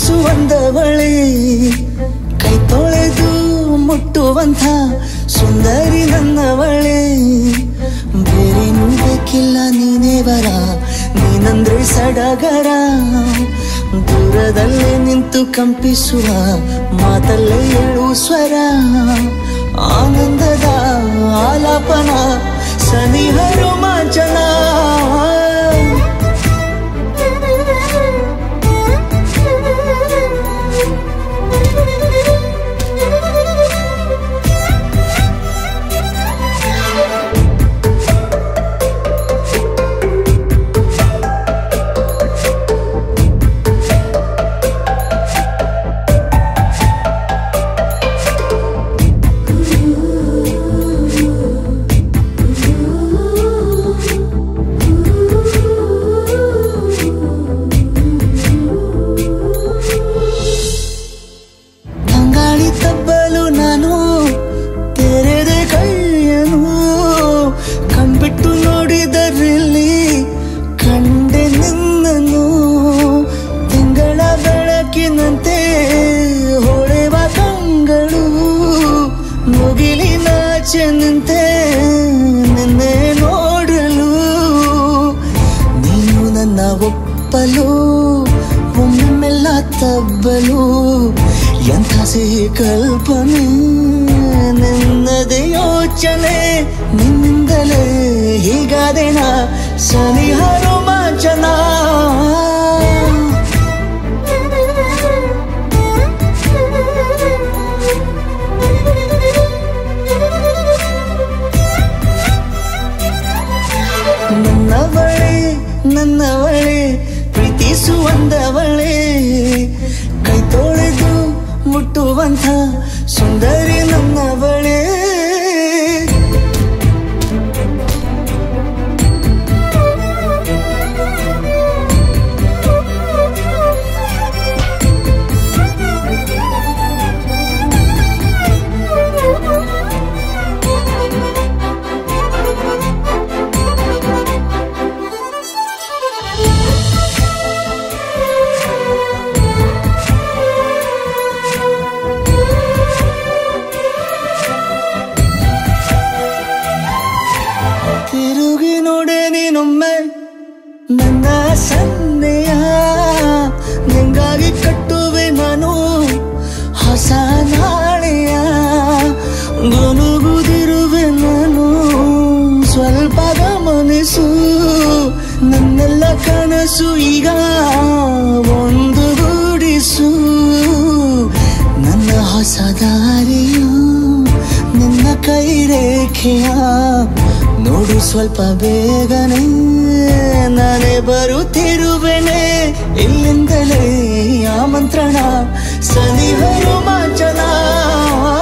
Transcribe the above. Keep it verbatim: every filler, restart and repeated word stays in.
ಪ್ರೀತಿಸುವಂದವಳೆ ಕೈ ತೊಳೆದು ಮುಟ್ಟುವಂಥ ಸುಂದರಿ ನನ್ನವಳೆ ಬೇರೇನೂ ಬೇಕಿಲ್ಲ ನೀನೇ ಬರ ನೀನಂದ್ರೆ ಸಡಗರ ದೂರದಲ್ಲೇ ನಿಂತು ಕಂಪಿಸುವ ಮಾತಲ್ಲೇ ಏಳು ಸ್ವರ ಆನಂದದ ಆಲಾಪನ ಸನಿಹ ರೋಮಾಂಚನ ತಬ್ಬಲು ನಾನು ತೆರೆದೆ ಕೈಯನು ಕಣ್ಬಿಟ್ಟು ನೋಡಿದರಲ್ಲಿ ಕಂಡೆ ನಿನ್ನನು ತಿಂಗಳ ಬೆಳಕಿನಂತೆ ಹೊಳೆವ ಕಂಗಳು ಮುಗಿಲಿನಾಚೆ ನಿಂತೆ ನಿನ್ನೆ ನೋಡಲು ನೀನು ನನ್ನ ಒಪ್ಪಲು ಒಮ್ಮೆಲ್ಲ ತಬ್ಬಲು ಎಂಥ ಸಿಹಿ ಕಲ್ಪನೆ ನಿನ್ನದೇ ಯೋಚನೆ ನಿನ್ನಿಂದಲೇ ಹೀಗಾದೇನ ಸನಿಹ ರೋಮಾಂಚನ ನನ್ನವಳೆ ನನ್ನವಳೆ ಪ್ರೀತಿಸುವಂದವಳೆ ಕೈ ತೊಳೆದು ಮುಟ್ಟುವಂಥ ಸುಂದರಿ ನನ್ನವಳೆ ತಿರುಗಿ ನೋಡೆ ನೀನೊಮ್ಮೆ ನನ್ನ ಸನ್ನೆಯ ನಿಂಗಾಗಿ ಕಟ್ಟುವೆ ನಾನು ಹೊಸ ನಾಳೆಯ ಗುನುಗುದಿರುವೆ ನಾನು ಸ್ವಲ್ಪ ಗಮನಿಸು ನನ್ನೆಲ್ಲ ಕನಸು ಈಗ ಒಂದು ಗೂಡಿಸು ನನ್ನ ಹೊಸ ದಾರಿಯು ನಿನ್ನ ಕೈ ರೇಖೆಯ ನೋಡು ಸ್ವಲ್ಪ ಬೇಗನೆ ನಾನೇ ಬರುತ್ತಿರುವೆನೆ ಇಲ್ಲಿಂದಲೇ ಆಮಂತ್ರಣ ಸನಿಹ ರೋಮಾಂಚನ